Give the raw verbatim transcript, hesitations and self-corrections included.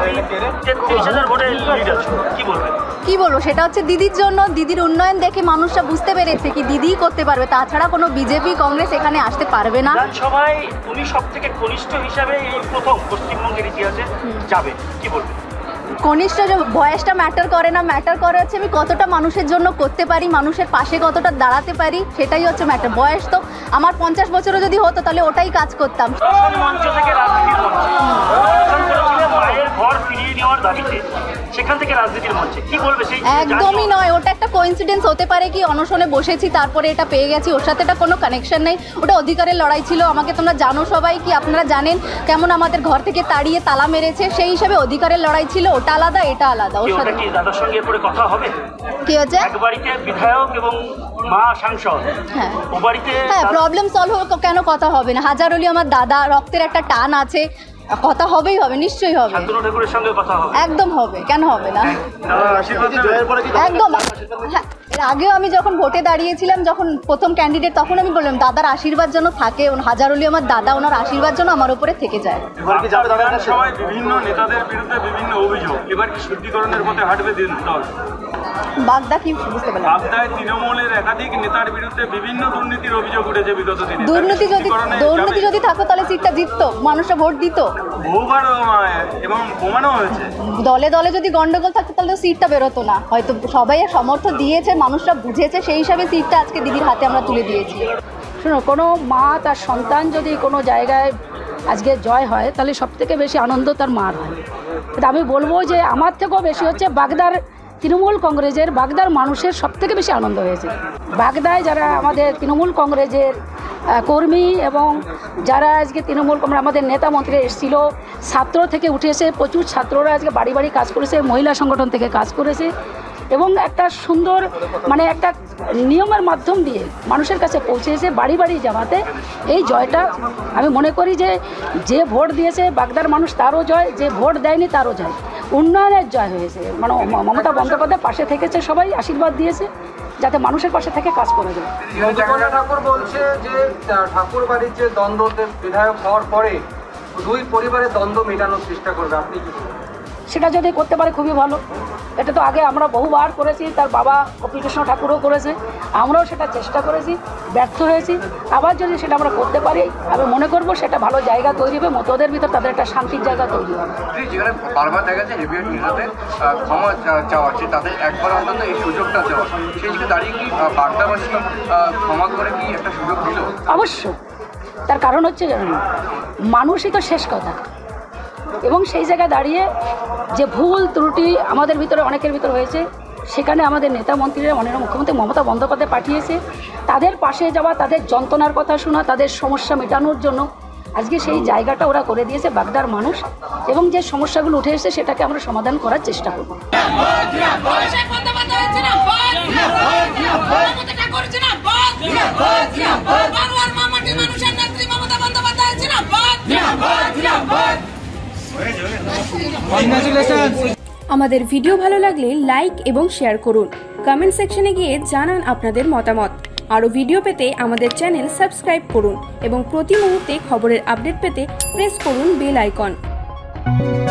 তেত্রিশ হাজার ভোটে লিড আছে, কি বলবেন? কি বলবো, সেটা হচ্ছে দিদির জন্য। দিদির উন্নয়ন দেখে মানুষরা বুঝতে পেরেছে কি দিদিই করতে পারবে, তাছাড়া কোনো বিজেপি কংগ্রেস এখানে আসতে পারবে না। বিধানসভায় তুমি সব থেকে কনিষ্ঠ হিসাবে এই প্রথম পশ্চিমবঙ্গের ইতিহাসে যাবে, কি বলবেন? কনিষ্ঠ যে বয়সটা ম্যাটার করে না, ম্যাটার করে হচ্ছে আমি কতটা মানুষের জন্য করতে পারি, মানুষের পাশে কতটা দাঁড়াতে পারি, সেটাই হচ্ছে ম্যাটার। বয়স তো আমার পঞ্চাশ বছরও যদি হতো তাহলে ওটাই কাজ করতাম। মঞ্চ থেকে রাজনীতির মঞ্চে মায়ের ঘর ফিরিয়ে নেওয়ার দাবিতে সেখান থেকে রাজনীতির মঞ্চে কি বলবে? সেই একদমই নয়, ওটা একটা কোইন্সিডেন্স হতে পারে কি অনশনে বসেছি তারপরে এটা পেয়ে গেছি, ওর সাথে এটা কোনো কানেকশন নেই। ওটা অধিকারের লড়াই ছিল। আমাকে তোমরা জানো সবাই, কি আপনারা জানেন কেমন আমাদের ঘর থেকে তাড়িয়ে তালা মেরেছে, সেই হিসাবে অধিকারের লড়াই ছিল। ওটা আলাদা, এটা আলাদা। ওর সাথে কি দাদার সঙ্গে এরপরে কথা হবে? কি হচ্ছে? এক বাড়িতে বিধায়ক এবং মা সাংসদ, হ্যাঁ ও বাড়িতে হ্যাঁ প্রবলেম সলভ হবে, কেন কথা হবে না? হাজার হলি আমার দাদা, রক্তের একটা টান আছে, কথা হবেই হবে, নিশ্চয়ই হবে। শান্তনু ঠাকুরের সঙ্গে কথা হবে, একদম হবে, কেন হবে না? একদম। হ্যাঁ, এর আগেও আমি যখন ভোটে দাঁড়িয়েছিলাম, যখন প্রথম ক্যান্ডিডেট, তখন আমি বললাম দাদার আশীর্বাদ যেন থাকে, হাজার হলি আমার দাদা, ওনার আশীর্বাদ যেন আমার উপরে থেকে যায়। সবাই বিভিন্ন নেতাদের বিরুদ্ধে বিভিন্ন অভিযোগ, এবার কি শুদ্ধিকরণের মধ্যে হাঁটবে দিন দল? বাগদা কি বুঝতে পারলাম? বাগদায় তৃণমূলের একাধিক নেতার বিরুদ্ধে বিভিন্ন দুর্নীতির অভিযোগ উঠেছে বিগত দিনে। দুর্নীতি যদি দুর্নীতি যদি থাকতো তাহলে সিটটা জিততো, মানুষরা ভোট দিত। বহুবার এবং প্রমাণও হয়েছে। দলে দলে যদি গন্ডগোল থাকতো তাহলে তো সিটটা বেরোতো না। হয়তো সবাই সমর্থন দিয়েছে, মানুষরা বুঝেছে, সেই হিসাবে সিটটা আজকে দিদির হাতে আমরা তুলে দিয়েছি। শোনো, কোনো মা তার সন্তান যদি কোনো জায়গায় আজকে জয় হয় তাহলে সবথেকে বেশি আনন্দ তার মার হয়। কিন্তু আমি বলবো যে আমার থেকেও বেশি হচ্ছে বাগদার তৃণমূল কংগ্রেসের, বাগদার মানুষের সবথেকে বেশি আনন্দ হয়েছে। বাগদায় যারা আমাদের তৃণমূল কংগ্রেসের কর্মী এবং যারা আজকে তৃণমূল কংগ্রেস আমাদের নেতা মন্ত্রী এসেছিল, ছাত্র থেকে উঠে এসে প্রচুর ছাত্ররা আজকে বাড়ি বাড়ি কাজ করেছে, মহিলা সংগঠন থেকে কাজ করেছে এবং একটা সুন্দর মানে একটা নিয়মের মাধ্যম দিয়ে মানুষের কাছে পৌঁছেছে বাড়ি বাড়ি জামাতে। এই জয়টা আমি মনে করি যে যে ভোট দিয়েছে বাগদার মানুষ তারও জয়, যে ভোট দেয়নি তারও জয়, উন্নয়নের জয় হয়েছে। মানে মমতা বন্দ্যোপাধ্যায় পাশে থেকেছে, সবাই আশীর্বাদ দিয়েছে যাতে মানুষের পাশে থেকে কাজ করে যায়। ঠাকুর বলছে যে ঠাকুর বাড়ির যে দ্বন্দ্ব বিধায়ক হওয়ার পরে দুই পরিবারের দ্বন্দ্ব মেটানোর চেষ্টা করবে, আপনি কি? সেটা যদি করতে পারে খুবই ভালো। এটা তো আগে আমরা বহুবার করেছি, তার বাবা কপিকৃষ্ণ ঠাকুরও করেছে, আমরাও সেটা চেষ্টা করেছি, ব্যর্থ হয়েছি। আবার যদি সেটা আমরা করতে পারি আমি মনে করব সেটা ভালো জায়গা তৈরি হবে, মতদের ভিতর তাদের একটা শান্তির জায়গা তৈরি হবে। যেখানে বারবার দেখা যাচ্ছে হেভিওয়েট নেতাদের ক্ষমা চাওয়া হচ্ছে, তাদের একবার অন্তত এই সুযোগটা দেওয়া, সেই দিকে দাঁড়িয়ে কি বাগদাবাসী ক্ষমা করে কি একটা সুযোগ দিল? অবশ্যই। তার কারণ হচ্ছে জানেন, মানুষই তো শেষ কথা। এবং সেই জায়গায় দাঁড়িয়ে যে ভুল ত্রুটি আমাদের ভিতরে অনেকের ভিতরে হয়েছে, সেখানে আমাদের নেতা মন্ত্রীরা মাননীয় মুখ্যমন্ত্রী মমতা বন্দ্যোপাধ্যায় পাঠিয়েছে তাদের পাশে যাওয়া, তাদের যন্ত্রণার কথা শোনা, তাদের সমস্যা মেটানোর জন্য। আজকে সেই জায়গাটা ওরা করে দিয়েছে বাগদার মানুষ, এবং যে সমস্যাগুলো উঠে এসেছে সেটাকে আমরা সমাধান করার চেষ্টা করব। আমাদের ভিডিও ভালো লাগলে লাইক এবং শেয়ার করুন, কমেন্ট সেকশনে গিয়ে জানান আপনাদের মতামত। আরও ভিডিও পেতে আমাদের চ্যানেল সাবস্ক্রাইব করুন এবং প্রতি মুহূর্তে খবরের আপডেট পেতে প্রেস করুন বেল আইকন।